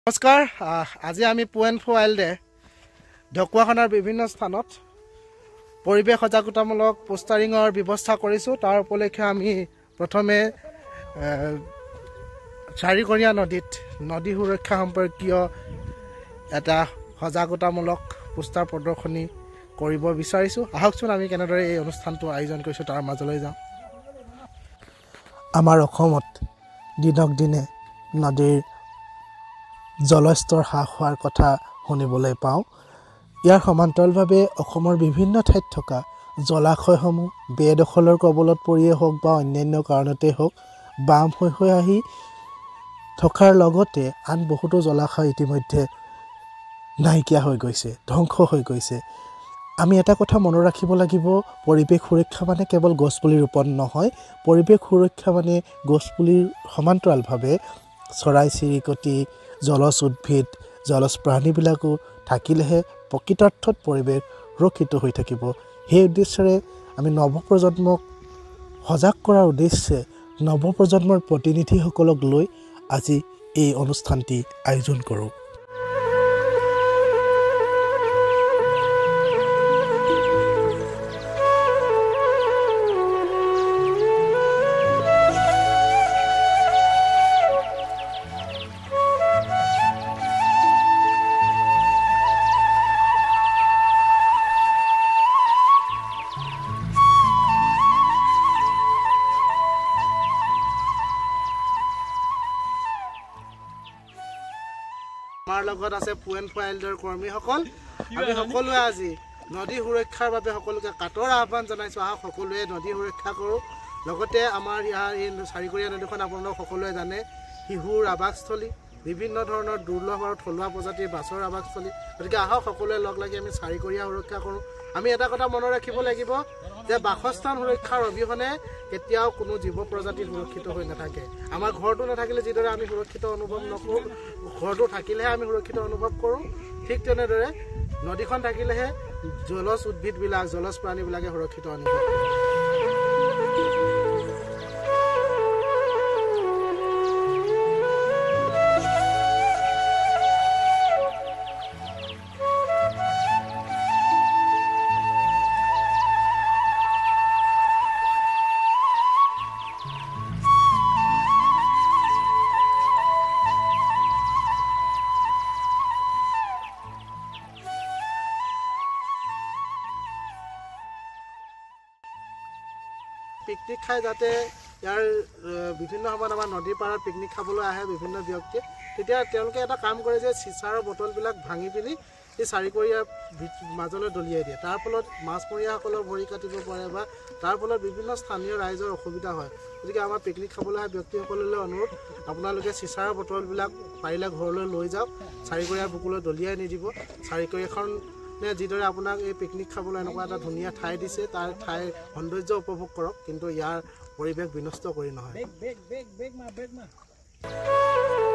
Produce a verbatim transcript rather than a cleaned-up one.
নমস্কাৰ আজি আমি PuEnFoWild ঢকুৱাখানাৰ বিভিন্ন স্থানত পৰিৱেশ সজাগতামূলক পোষ্টাৰিঙৰ ব্যৱস্থা কৰিছো। তাৰ উপলক্ষে আমি প্ৰথমে চাৰিকৰীয়া নদীত নদী সুৰক্ষা সম্পৰ্কীয় এটা সজাগতামূলক পোষ্টাৰ প্ৰদৰ্শনী কৰিব বিচাৰিছো। আহকচোন আমি কেনেদৰে এই অনুষ্ঠানটো আয়োজন কৰিছো তাৰ মাজলৈ যাওঁ। আমাৰ অসমত দিনক দিনে নদীৰ জলস্তৰ হ্ৰাস হোৱাৰ কথা শুনিবলৈ পাওঁ। ইয়াৰ সমান্তৰালভাৱে অসমৰ বিভিন্ন ঠাইত থকা জলাশয়সমূহ বেদখলৰ কবলত পৰিয়ে হওক বা অন্যান্য কাৰণতেই হওক বাম হৈ হৈ আহি থকাৰ লগতে আন বহুতো জলাশয় ইতিমধ্যে নাইকিয়া হৈ গৈছে, ধ্বংস হৈ গৈছে। আমি এটা কথা মনত ৰাখিব লাগিব, পৰিৱেশ সুৰক্ষা মানে কেৱল গছপুলি ৰোপণ নহয়। পৰিৱেশ সুৰক্ষা মানে গছপুলিৰ সমান্তৰালভাৱে চৰাই চিৰিকটি, জলজ উদ্ভিদ, জলজ প্ৰাণীবিলাকো থাকিলেহে প্ৰকৃতাৰ্থত পৰিৱেশ সুৰক্ষিত হৈ থাকিব। সেই উদ্দেশ্যেৰে আমি নৱপ্ৰজন্মক সজাগ কৰাৰ উদ্দেশ্যে নৱপ্ৰজন্মৰ প্ৰতিনিধিসকলক লৈ আজি এই অনুষ্ঠানটি আয়োজন কৰোঁ। আমাৰ লগত আছে PuEnFoWildৰ কৰ্মীসকল। আমি সকলোৱে আজি নদী সুৰক্ষাৰ বাবে সকলোকে কাটৰ আহ্বান জনাইছো। আহক সকলোৱে নদী সুৰক্ষা কৰোঁ। লগতে আমাৰ ইয়াৰ এই চাৰিকৰীয়া নদীখন আপোনালোক সকলোৱে জানে শিশুৰ আৱাসস্থলী, বিভিন্ন ধৰণৰ দুৰ্লভ আৰু থলুৱা প্ৰজাতিৰ বাছৰ আৱাসস্থলী। গতিকে আহক সকলোৱে লগ লাগি আমি চাৰিকৰীয়া সুৰক্ষা কৰোঁ। আমি এটা কথা মনত ৰাখিব লাগিব যে বাসস্থান সুৰক্ষাৰ অবিহনে কেতিয়াও কোনো জীৱ প্ৰজাতি সুৰক্ষিত হৈ নাথাকে। আমাৰ ঘৰটো নাথাকিলে যিদৰে আমি সুৰক্ষিত অনুভৱ নকৰোঁ, ঘৰটো থাকিলেহে আমি সুৰক্ষিত অনুভৱ কৰোঁ, ঠিক তেনেদৰে নদীখন থাকিলেহে জলজ উদ্ভিদবিলাক, জলজ প্ৰাণীবিলাকে সুৰক্ষিত অনুভৱ কৰে। পিকনিক খাই যাতে ইয়াৰ বিভিন্ন সময়ত আমাৰ নদীৰ পাৰত পিকনিক খাবলৈ আহে বিভিন্ন ব্যক্তিয়ে, তেতিয়া তেওঁলোকে এটা কাম কৰে যে চিচাৰৰ বটলবিলাক ভাঙি পিনি এই চাৰিকৰীয়াৰ মাজলৈ দলিয়াই দিয়ে। তাৰ ফলত মাছমৰীয়াসকলৰ ভৰি কাটিব পাৰে বা তাৰ ফলত বিভিন্ন স্থানীয় ৰাইজৰ অসুবিধা হয়। গতিকে আমাৰ পিকনিক খাবলৈ অহা ব্যক্তিসকললৈ অনুৰোধ, আপোনালোকে চিচাৰৰ বটলবিলাক পাৰিলে ঘৰলৈ লৈ যাওক, চাৰিকৰীয়াৰ বুকুলৈ দলিয়াই নিদিব। চাৰিকৰীয়াখন যিদৰে আপোনাক এই পিকনিক খাবলৈ এনেকুৱা এটা ধুনীয়া ঠাই দিছে, তাৰ ঠাইৰ সৌন্দৰ্য উপভোগ কৰক, কিন্তু ইয়াৰ পৰিৱেশ বিনষ্ট কৰি নহয়।